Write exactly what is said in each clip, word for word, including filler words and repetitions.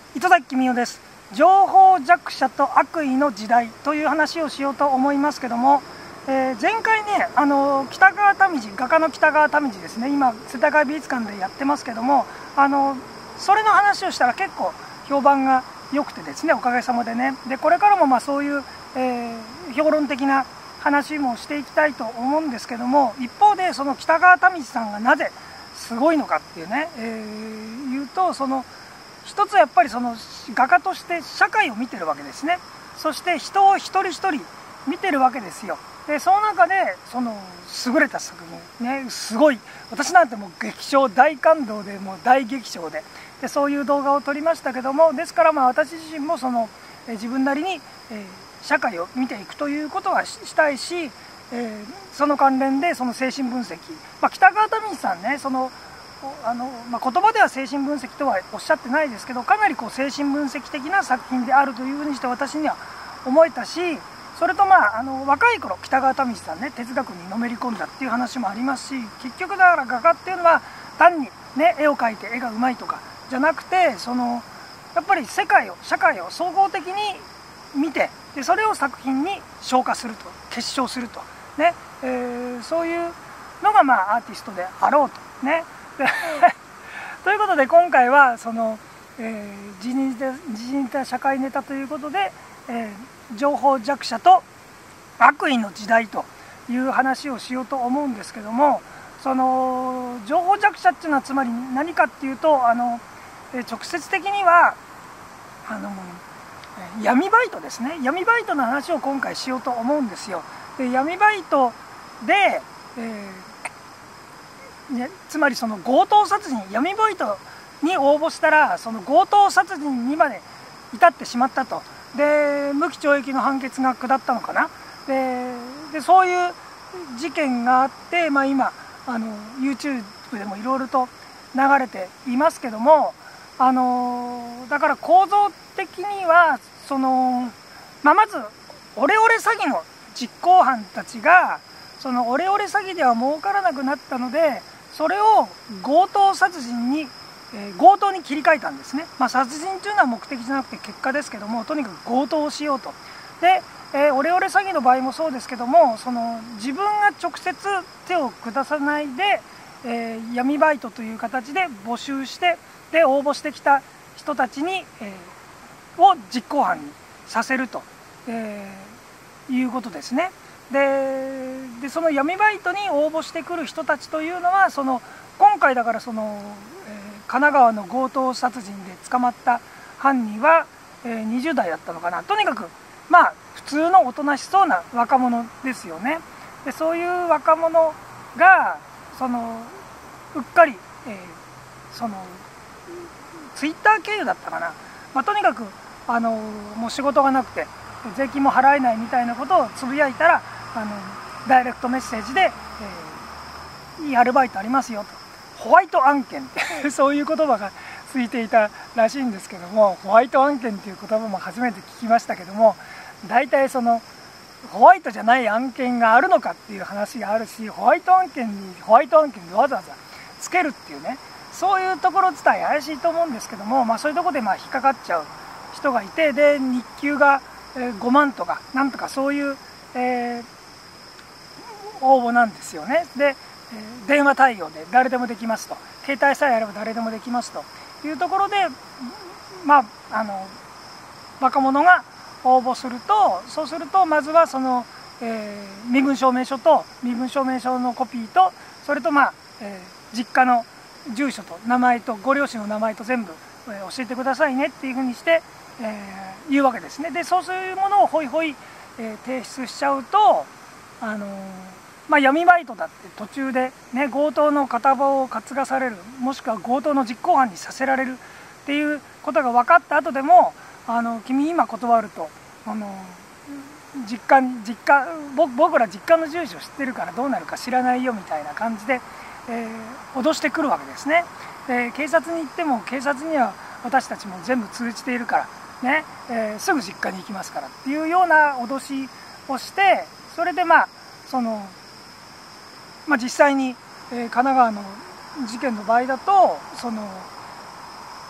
糸崎公夫です。情報弱者と悪意の時代という話をしようと思いますけども、えー、前回ね、あの北川民次、画家の北川民次ですね、今世田谷美術館でやってますけども、あのそれの話をしたら結構評判が良くてですね、おかげさまでね。でこれからもまあそういう、えー、評論的な話もしていきたいと思うんですけども、一方でその北川民次さんがなぜすごいのかっていうね、えー、言うと、その一つやっぱりその画家として社会を見てるわけですね。そして人を一人一人見てるわけですよ。でその中でその優れた作品ね、すごい、私なんてもう激賞大感動で、もう大激賞で、でそういう動画を撮りましたけども、ですからまあ私自身もそのえ自分なりに、えー、社会を見ていくということはしたいし、えー、その関連でその精神分析、まあ、北川民次さんね、そのあの、まあ、言葉では精神分析とはおっしゃってないですけど、かなりこう精神分析的な作品であるというふうにして私には思えたし、それとまああの若い頃北川民次さんね、哲学にのめり込んだっていう話もありますし、結局だから画家っていうのは単にね絵を描いて絵がうまいとかじゃなくて、そのやっぱり世界を社会を総合的に見て、でそれを作品に昇華すると、結晶するとね、えー、そういうのがまあアーティストであろうとね。ということで今回はその、えー、時事ネタ社会ネタということで、えー、情報弱者と悪意の時代という話をしようと思うんですけども、その情報弱者っていうのはつまり何かっていうと、あの、えー、直接的にはあの闇バイトですね。闇バイトの話を今回しようと思うんですよ。で闇バイトで、えーね、つまりその強盗殺人、闇バイトに応募したらその強盗殺人にまで至ってしまったと。で無期懲役の判決が下ったのかな。ででそういう事件があって、まあ、今あの YouTube でもいろいろと流れていますけども、あのだから構造的にはその、まあ、まずオレオレ詐欺の実行犯たちがそのオレオレ詐欺では儲からなくなったので、それを強盗殺人に、えー、強盗に切り替えたんですね。まあ、殺人というのは目的じゃなくて結果ですけども、とにかく強盗をしようと。で、えー、オレオレ詐欺の場合もそうですけども、その自分が直接手を下さないで、えー、闇バイトという形で募集して、で応募してきた人たちに、えー、を実行犯にさせると、えー、いうことですね。で, でその闇バイトに応募してくる人たちというのは、その今回だからその、えー、神奈川の強盗殺人で捕まった犯人は、えー、にじゅう代だったのかな。とにかくまあ普通のおとなしそうな若者ですよね。でそういう若者がそのうっかり、えー、そのツイッター経由だったかな、まあ、とにかくあのもう仕事がなくて税金も払えないみたいなことをつぶやいたら、あのダイレクトメッセージで、えー、いいアルバイトありますよと、ホワイト案件ってそういう言葉がついていたらしいんですけども、ホワイト案件っていう言葉も初めて聞きましたけども、大体そのホワイトじゃない案件があるのかっていう話があるし、ホワイト案件にホワイト案件でわざわざつけるっていうね、そういうところ自体怪しいと思うんですけども、まあ、そういうところでまあ引っかかっちゃう人がいて、で日給がごまんとかなんとかそういう、えー、応募なんですよね。で電話対応で誰でもできますと、携帯さえあれば誰でもできますというところで、まああの若者が応募すると、そうするとまずはその、えー、身分証明書と身分証明書のコピーと、それとまあ、えー、実家の住所と名前とご両親の名前と全部、えー、教えてくださいねっていうふうにして、えー、言うわけですね。でそういうものをホイホイ、えー、提出しちゃうと、あのーまあ、闇バイトだって途中で、ね、強盗の片棒を担がされる、もしくは強盗の実行犯にさせられるっていうことが分かった後でも、あの君今断ると、あの実家実家僕僕ら実家の住所知ってるからどうなるか知らないよみたいな感じで、えー、脅してくるわけですね。で警察に行っても警察には私たちも全部通じているからね、えー、すぐ実家に行きますからっていうような脅しをして、それでまあその、まあ、実際に、えー、神奈川の事件の場合だと、その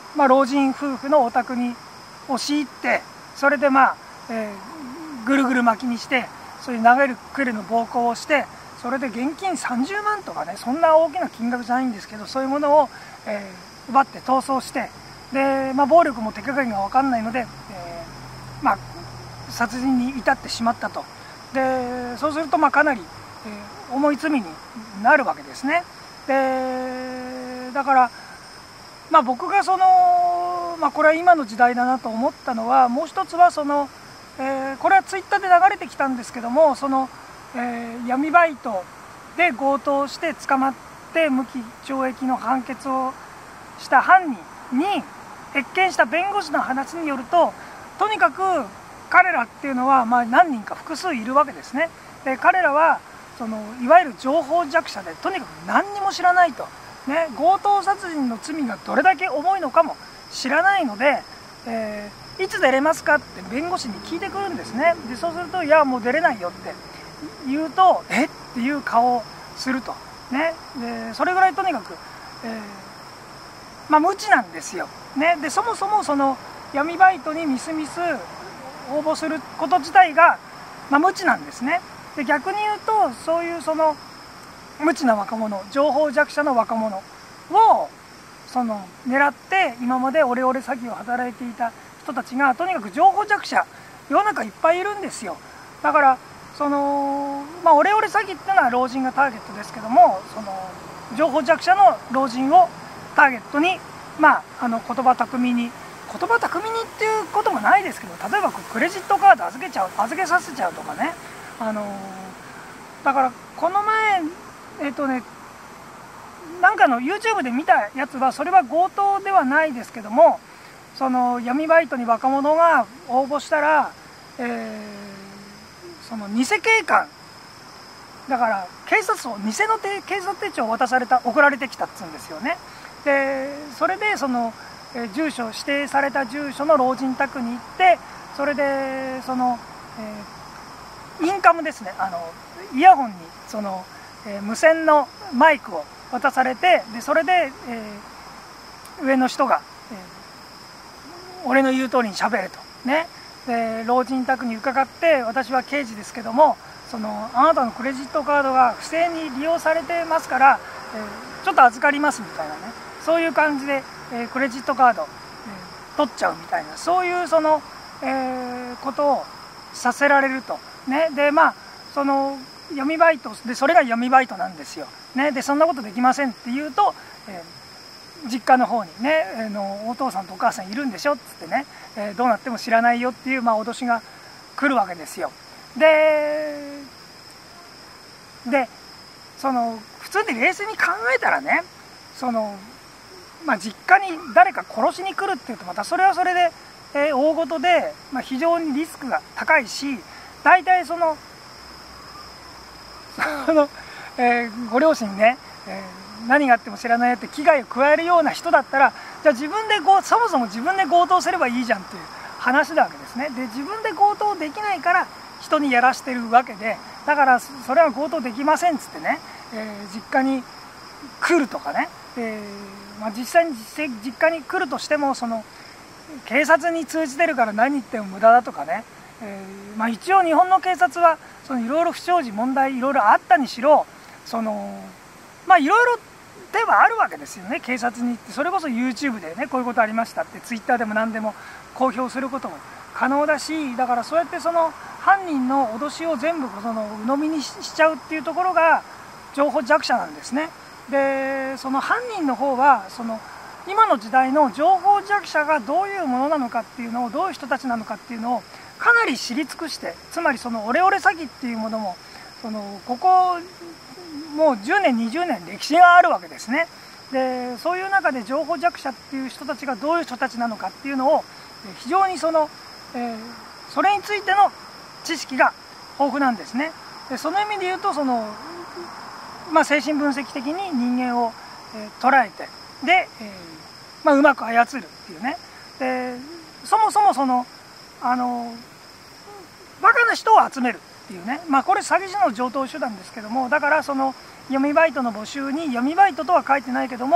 まあ、老人夫婦のお宅に押し入って、それでまあ、えー、ぐるぐる巻きにして、そういう殴るくるの暴行をして、それで現金さんじゅうまんとかね、そんな大きな金額じゃないんですけど、そういうものを、えー、奪って逃走して、で、まあ、暴力も手加減が分かんないので、えーまあ、殺人に至ってしまったと。でそうするとまあかなり、えー、重い罪になるわけですね。でだから、まあ、僕がその、まあ、これは今の時代だなと思ったのは、もう一つはその、えー、これはツイッターで流れてきたんですけども、その、えー、闇バイトで強盗して捕まって無期懲役の判決をした犯人に謁見した弁護士の話によると、とにかく彼らっていうのはまあ何人か複数いるわけですね。で彼らはそのいわゆる情報弱者で、とにかく何にも知らないと、ね、強盗殺人の罪がどれだけ重いのかも知らないので、えー、いつ出れますかって弁護士に聞いてくるんですね。でそうすると、いやもう出れないよって言うと、えっていう顔をすると、ね、でそれぐらいとにかく、えーまあ、無知なんですよ、ね、でそもそもその闇バイトにみすみす応募すること自体が、まあ、無知なんですね。で逆に言うと、そういうその無知な若者、情報弱者の若者をその狙って今までオレオレ詐欺を働いていた人たちが、とにかく情報弱者、世の中いっぱいいるんですよ。だからその、まあ、オレオレ詐欺っていうのは老人がターゲットですけども、その情報弱者の老人をターゲットに、まあ、あの言葉巧みに言葉巧みにっていうこともないですけど、例えばクレジットカード預けちゃう預けさせちゃうとかね、あのー、だからこの前えっとねなんかの YouTube で見たやつは、それは強盗ではないですけども、その闇バイトに若者が応募したら、えー、その偽警官だから警察を偽の警察手帳を渡された送られてきたっつうんですよね。でそれでそのえー、住所指定された住所の老人宅に行って、それでその、えー、インカムですね、あのイヤホンにその、えー、無線のマイクを渡されて、でそれで、えー、上の人が、えー、俺の言う通りにしゃべれとね。で老人宅に伺って、私は刑事ですけども、そのあなたのクレジットカードが不正に利用されてますから、えー、ちょっと預かりますみたいなね、そういう感じでえー、クレジットカード、えー、取っちゃうみたいな、そういうその、えー、ことをさせられると、ね、でまあその闇バイトで、それが闇バイトなんですよ、ね、でそんなことできませんって言うと、えー、実家の方にね、えー、のお父さんとお母さんいるんでしょっつってね、えー、どうなっても知らないよっていう、まあ、脅しが来るわけですよ。ででその普通に冷静に考えたらね、そのまあ、実家に誰か殺しに来るっていうと、またそれはそれで、えー、大事で、まあ、非常にリスクが高いし、大体そのその、えー、ご両親にね、えー、何があっても知らないよって危害を加えるような人だったら、じゃあ自分でごそもそも自分で強盗すればいいじゃんっていう話なわけですね。で自分で強盗できないから人にやらしてるわけで、だからそれは強盗できませんっつってね、えー、実家に来るとかね、えーまあ、実際に実家に来るとしても、その警察に通じてるから何言っても無駄だとかね、えーまあ、一応日本の警察はいろいろ不祥事問題いろいろあったにしろ、そのまあいろいろではあるわけですよね。警察に行って、それこそ YouTube でね、こういうことありましたって Twitter でも何でも公表することも可能だし、だからそうやってその犯人の脅しを全部その鵜呑みにしちゃうっていうところが情報弱者なんですね。でその犯人の方はその今の時代の情報弱者がどういうものなのかっていうのを、どういう人たちなのかっていうのをかなり知り尽くして、つまりそのオレオレ詐欺っていうものもそのここもうじゅうねんにじゅうねん歴史があるわけですね。でそういう中で情報弱者っていう人たちがどういう人たちなのかっていうのを非常にその、えー、それについての知識が豊富なんですね。でその意味で言うと、そのまあ、精神分析的に人間を、えー、捉えて、で、えーまあ、うまく操るっていうね。でそもそもそのあのバカな人を集めるっていうね、まあ、これ詐欺師の常套手段ですけども、だからその闇バイトの募集に闇バイトとは書いてないけども、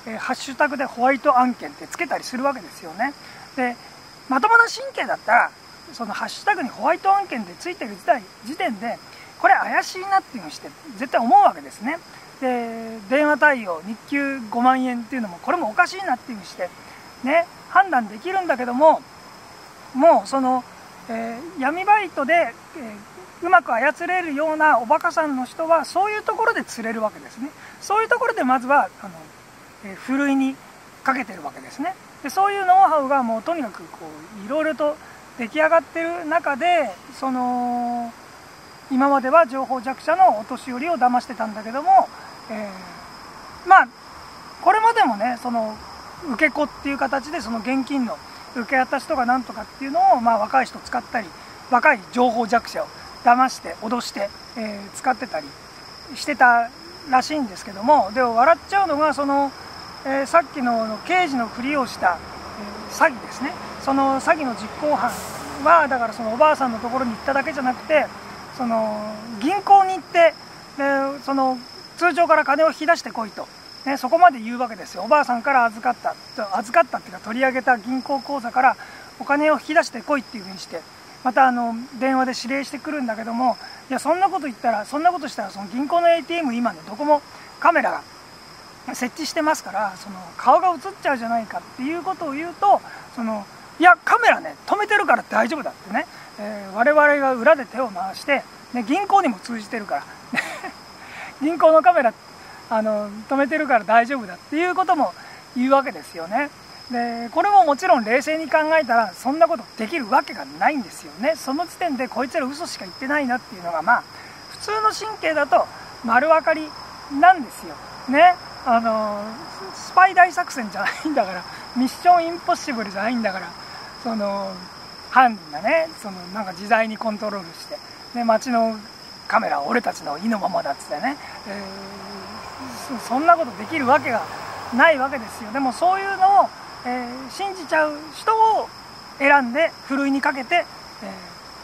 えー、ハッシュタグでホワイト案件ってつけたりするわけですよね。でまともな神経だったらそのハッシュタグにホワイト案件でついてる時点でこれ怪しいなっていうふうにして絶対思うわけですね。で電話対応日給ごまんえんっていうのもこれもおかしいなっていうふうにしてね判断できるんだけども、もうその、えー、闇バイトで、えー、うまく操れるようなおバカさんの人はそういうところで釣れるわけですね。そういうところでまずはあの、えー、ふるいにかけてるわけですね。でそういうノウハウがもうとにかくこういろいろと出来上がってる中で、その今までは情報弱者のお年寄りを騙してたんだけども、えー、まあこれまでもねその受け子っていう形でその現金の受け渡しとかなんとかっていうのを、まあ、若い人使ったり若い情報弱者を騙して脅して、えー、使ってたりしてたらしいんですけども、でも笑っちゃうのがその、えー、さっきの刑事のふりをした、えー、詐欺ですね。その詐欺の実行犯はだからそのおばあさんのところに行っただけじゃなくて、その銀行に行ってでその通帳から金を引き出してこいと、ね、そこまで言うわけですよ。おばあさんから預かった預かったっていうか取り上げた銀行口座からお金を引き出してこいっていうふうにして、またあの電話で指令してくるんだけども、いやそんなこと言ったらそんなことしたらその銀行の エーティーエム 今ねどこもカメラが設置してますからその顔が映っちゃうじゃないかっていうことを言うと、そのいやカメラね止めてるから大丈夫だってね、えー、我々が裏で手を回して、ね、銀行にも通じてるから銀行のカメラあの止めてるから大丈夫だっていうことも言うわけですよね。でこれももちろん冷静に考えたらそんなことできるわけがないんですよね。その時点でこいつら嘘しか言ってないなっていうのがまあ普通の神経だと丸分かりなんですよね。あのスパイ大作戦じゃないんだから、ミッションインポッシブルじゃないんだから、その犯人がねそのなんか自在にコントロールして、ね、街のカメラは俺たちの意のままだっつってね、えー、そ, そんなことできるわけがないわけですよ。でもそういうのを、えー、信じちゃう人を選んでふるいにかけて、え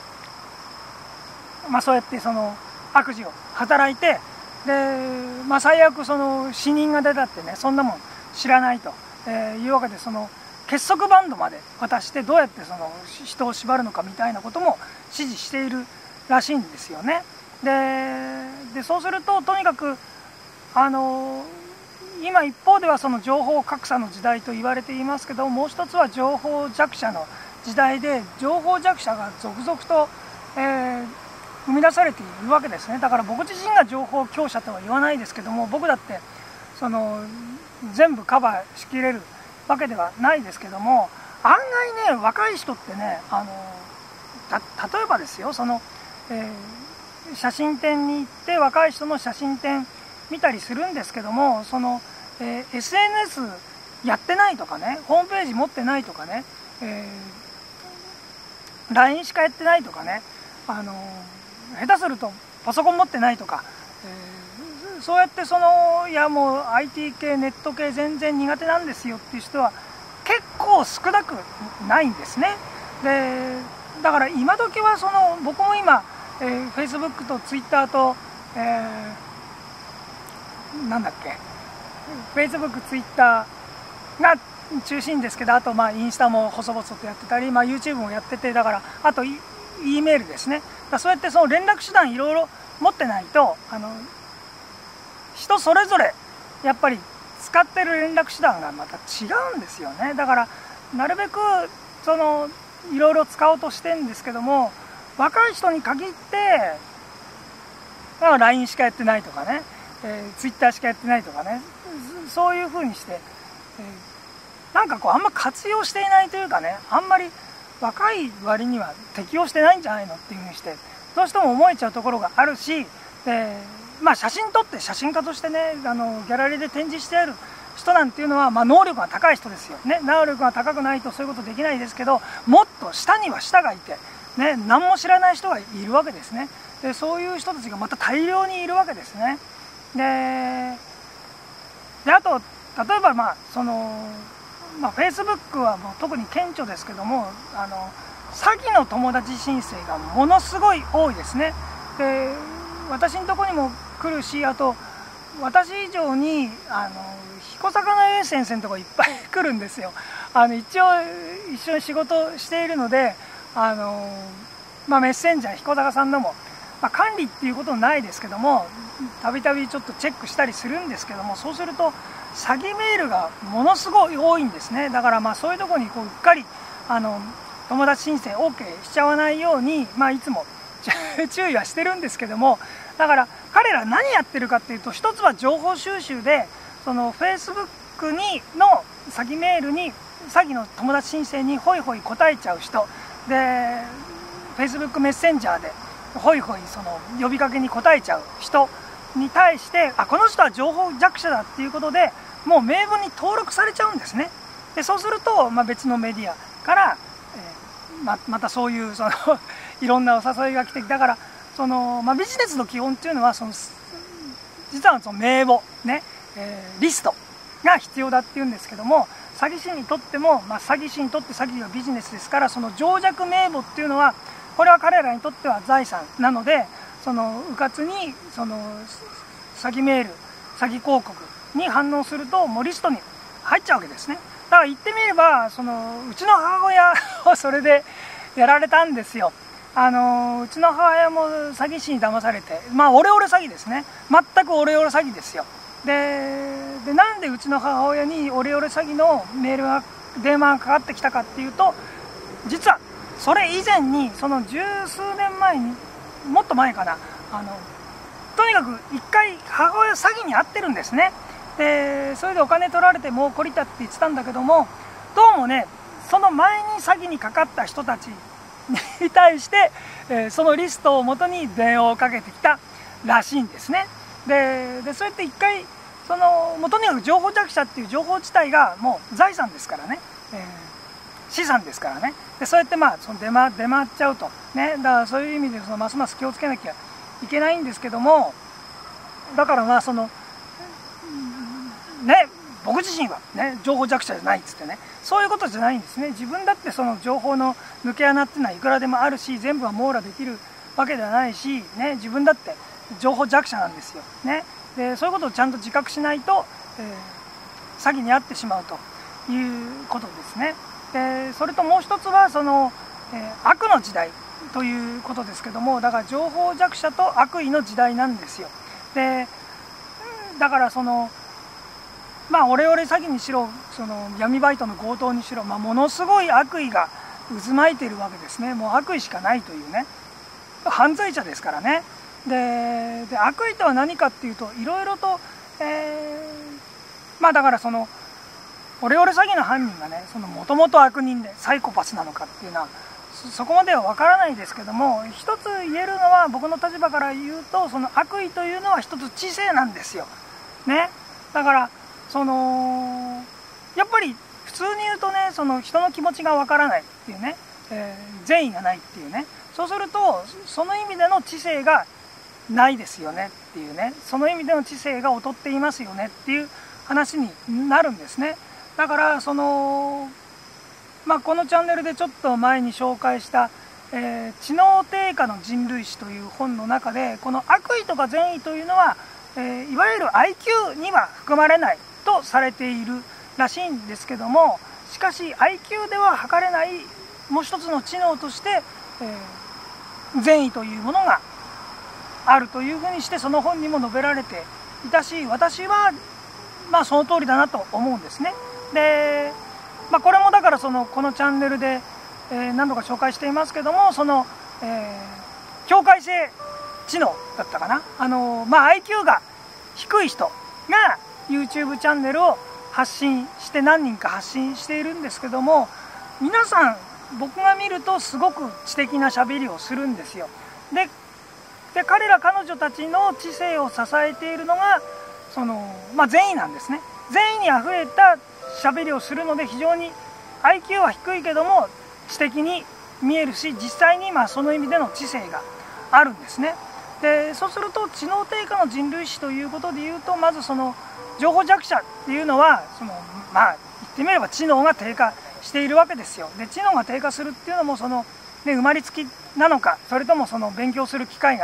ーまあ、そうやってその悪事を働いて、で、まあ、最悪その死人が出たってねそんなもん知らないと、えー、いうわけで、その結束バンドまで渡してどうやってその人を縛るのかみたいなことも指示しているらしいんですよね。で, でそうするととにかくあの今一方ではその情報格差の時代と言われていますけど、もう一つは情報弱者の時代で情報弱者が続々と、えー、生み出されているわけですね。だから僕自身が情報強者とは言わないですけども、僕だってその全部カバーしきれるわけではないですけども、案外ね若い人ってねあのた例えばですよ、その、えー、写真展に行って若い人の写真展見たりするんですけども、その、えー、エスエヌエス やってないとかね、ホームページ持ってないとかね、えー、ライン しかやってないとかね、あの下手するとパソコン持ってないとか、えー、そうやってそのいやもう アイティー 系ネット系全然苦手なんですよっていう人は結構少なくないんですね。でだから今時はその僕も今、えー、Facebook と Twitter と、えー、なんだっけ Facebook、Twitter が中心ですけど、あとまあインスタも細々とやってたり、まあ、YouTube もやってて、だからあと E, E メールですね。だそうやってその連絡手段いろいろ持ってないとあの人それぞれやっぱり使ってる連絡手段がまた違うんですよね。だからなるべくそのいろいろ使おうとしてるんですけども、若い人に限って ライン しかやってないとかね、えー、Twitter しかやってないとかね、そういうふうにして、えー、なんかこうあんま活用していないというかね、あんまり若い割には適用してないんじゃないのっていうふうにしてどうしても思えちゃうところがあるし、でまあ、写真撮って写真家としてねあのギャラリーで展示してある人なんていうのは、まあ、能力が高い人ですよね。能力が高くないとそういうことできないですけど、もっと下には下がいて、ね、何も知らない人がいるわけですね。でそういう人たちがまた大量にいるわけですね。でであと例えばまあその、まあ、Facebook はもう特に顕著ですけども、あの詐欺の友達申請がものすごい多いですね。で私のところにも来るし、あと私以上にあの彦坂の先生のところいっぱい来るんですよ。あの一応一緒に仕事しているので、あの、まあ、メッセンジャー彦坂さんのも、まあ、管理っていうことはないですけども、たびたびちょっとチェックしたりするんですけども、そうすると詐欺メールがものすごい多いんですね。だからまあそういうところにこううっかりあの友達申請 オーケー しちゃわないように、まあ、いつも注意はしてるんですけども、だから彼ら何やってるかっていうと、一つは情報収集で、その フェイスブック にの詐欺メールに詐欺の友達申請にホイホイ答えちゃう人で、 フェイスブック メッセンジャーでホイホイその呼びかけに答えちゃう人に対して、あ、この人は情報弱者だっていうことでもう名簿に登録されちゃうんですね。でそうすると、まあ、別のメディアから、えー、ま, またそういうそのいろんなお誘いが来て、だからその、まあ、ビジネスの基本っていうのはその実はその名簿ね、えー、リストが必要だっていうんですけども、詐欺師にとっても、まあ、詐欺師にとって詐欺はビジネスですから、その情弱名簿っていうのはこれは彼らにとっては財産なので、そのうかつにその詐欺メール詐欺広告に反応するともうリストに入っちゃうわけですね。だから言ってみれば、そのうちの母親をそれでやられたんですよ。あのうちの母親も詐欺師に騙されて、まあオレオレ詐欺ですね。全くオレオレ詐欺ですよ。ででなんでうちの母親にオレオレ詐欺のメールが電話がかかってきたかっていうと、実はそれ以前にその十数年前に、もっと前かな、あのとにかく一回母親詐欺に遭ってるんですね。でそれでお金取られてもう懲りたって言ってたんだけども、どうもね、その前に詐欺にかかった人たちに対して、えー、そのリストをもとに電話をかけてきたらしいんですね。ででそうやって一回そのもうとにかく情報弱者っていう情報自体がもう財産ですからね、えー、資産ですからね。でそうやってまあその出回、出回っちゃうとね、だからそういう意味でそのますます気をつけなきゃいけないんですけども、だからまあそのね、僕自身はね情報弱者じゃないっつってね、そういうことじゃないんですね。自分だってその情報の抜け穴っていうのはいくらでもあるし、全部は網羅できるわけではないし、ね、自分だって情報弱者なんですよ、ね、でそういうことをちゃんと自覚しないと、えー、詐欺に遭ってしまうということですね。でそれともう一つはその、えー、悪の時代ということですけども、だから情報弱者と悪意の時代なんですよ。でだからそのまあオレオレ詐欺にしろ、その闇バイトの強盗にしろ、まあ、ものすごい悪意が渦巻いているわけですね。もう悪意しかないというね、犯罪者ですからね。でで悪意とは何かっていうと、いろいろと、えー、まあだからそのオレオレ詐欺の犯人がね、そのもともと悪人でサイコパスなのかっていうのは そ, そこまでは分からないですけども、一つ言えるのは、僕の立場から言うと、その悪意というのは一つ知性なんですよ、ね、だからそのやっぱり普通に言うとね、その人の気持ちが分からないっていうね、えー、善意がないっていうね、そうするとその意味での知性がないですよねっていうね、その意味での知性が劣っていますよねっていう話になるんですね。だからその、まあ、このチャンネルでちょっと前に紹介した「えー、知能低下の人類史」という本の中で、この悪意とか善意というのは、えー、いわゆる アイキュー には含まれないとされているらしいんですけども、しかし アイキュー では測れないもう一つの知能として、えー、善意というものがあるというふうにして、その本にも述べられていたし、私はまあその通りだなと思うんですね。で、まあ、これもだからそのこのチャンネルで、えー、何度か紹介していますけども、その、えー、境界性知能だったかな、あのまあ アイキュー が低い人が YouTube チャンネルを発信して何人か発信しているんですけども、皆さん僕が見るとすごく知的なしゃべりをするんですよ。でで彼ら彼女たちの知性を支えているのがその、まあ、善意なんですね。善意にあふれたしゃべりをするので、非常に アイキュー は低いけども知的に見えるし、実際にまあその意味での知性があるんですね。でそうすると知能低下の人類史ということでいうと、まずその情報弱者っていうのはそのまあ言ってみれば知能が低下しているわけですよ。で知能が低下するっていうのもその、ね、生まれつきなのか、それともその勉強する機会が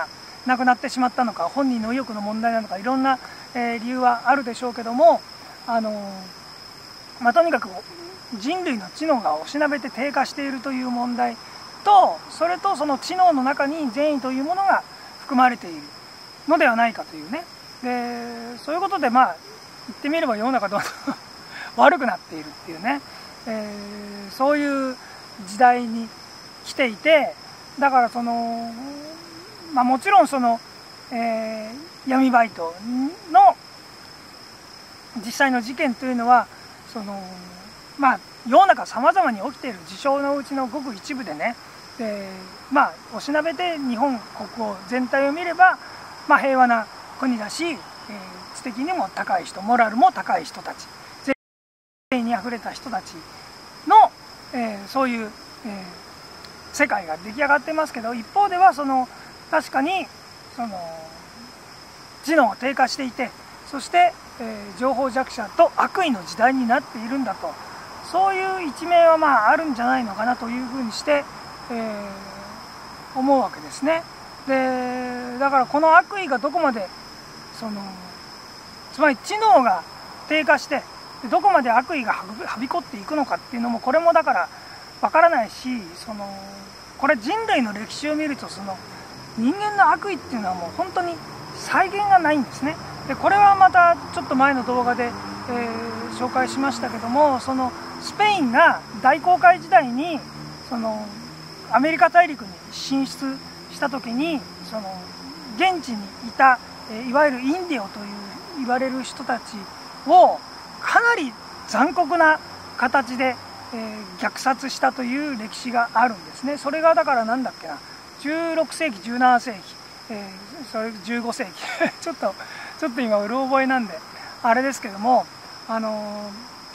亡くなってしまったのか、本人の意欲の問題なのか、いろんな、えー、理由はあるでしょうけども、あのーまあ、とにかく人類の知能がおしなべて低下しているという問題と、それとその知能の中に善意というものが含まれているのではないかというね。でそういうことで、まあ言ってみれば世の中どんどん悪くなっているっていうね、えー、そういう時代に来ていて、だからその、まあ、もちろんその、えー、闇バイトの実際の事件というのはその、まあ、世の中さまざまに起きている事象のうちのごく一部でね、でまあおしなべて日本国を全体を見れば、まあ、平和な国だし、えー、知的にも高い人、モラルも高い人たち、善意にあふれた人たちの、えー、そういう、えー、世界が出来上がってますけど、一方ではその確かにその知能が低下していて、そして、えー、情報弱者と悪意の時代になっているんだと、そういう一面はまああるんじゃないのかなというふうにして、えー、思うわけですね。でだからこの悪意がどこまでそのつまり知能が低下してどこまで悪意がはびこっていくのかっていうのも、これもだからわからないし、そのこれ人類の歴史を見るとその人間の悪意っていうのはもう本当に再現がないんですね。でこれはまたちょっと前の動画で、えー、紹介しましたけども、そのスペインが大航海時代にそのアメリカ大陸に進出した時に、その現地にいた、えー、いわゆるインディオという言われる人たちをかなり残酷な形で、えー、虐殺したという歴史があるんですね。それがだからなんだっけな、じゅうろくせいきじゅうななせいき、えー、それじゅうごせいきちょっとちょっと今うろ覚えなんであれですけども、あのー、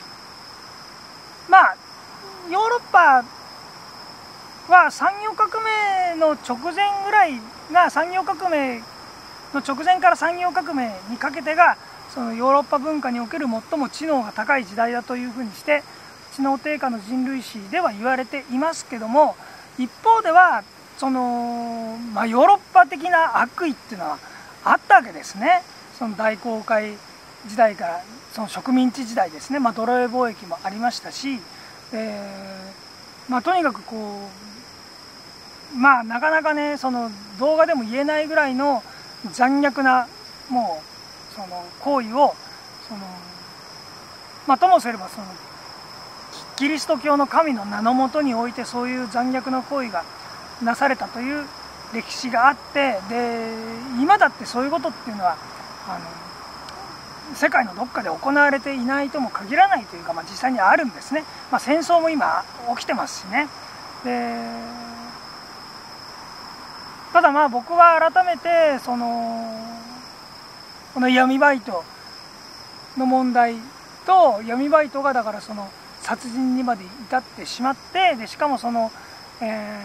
まあヨーロッパは産業革命の直前ぐらいが、産業革命の直前から産業革命にかけてがそのヨーロッパ文化における最も知能が高い時代だというふうにして、知能低下の人類史では言われていますけども、一方ではその、まあ、ヨーロッパ的な悪意っていうのはあったわけですね。その大航海時代からその植民地時代ですね、まあ、奴隷貿易もありましたし、えーまあ、とにかくこうまあなかなかね、その動画でも言えないぐらいの残虐なもうその行為をその、まあ、ともすればそのキリスト教の神の名のもとにおいてそういう残虐な行為がなされたという歴史があって、で今だってそういうことっていうのはあの世界のどっかで行われていないとも限らないというか、まあ、実際にあるんですね。まあ、戦争も今起きてますしね。でただまあ僕は改めてそのこの闇バイトの問題と、闇バイトがだからその殺人にまで至ってしまって、でしかもその、え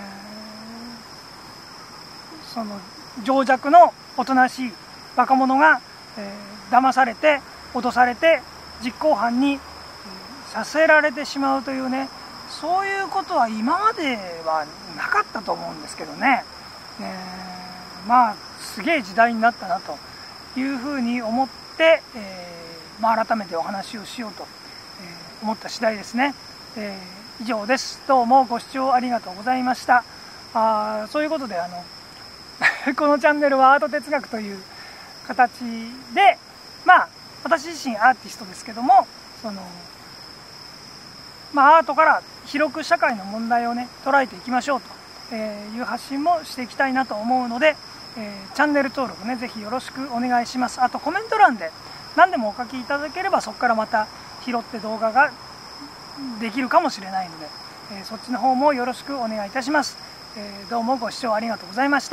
ー、その情弱のおとなしい若者が、えー、騙されて脅されて実行犯に、えー、させられてしまうというね、そういうことは今まではなかったと思うんですけどね。えー、まあすげえ時代になったなというふうに思って、えーまあ、改めてお話をしようと、えー、思った次第ですね。えー、以上です。どうもご視聴ありがとうございました。あそういうことであのこのチャンネルはアート哲学という形で、まあ私自身アーティストですけども、そのまあアートから広く社会の問題をね捉えていきましょうという発信もしていきたいなと思うので、えー、チャンネル登録ねぜひよろしくお願いします。あとコメント欄で何でもお書きいただければ、そこからまた拾って動画ができるかもしれないので、えー、そっちの方もよろしくお願いいたします。えー、どうもご視聴ありがとうございました。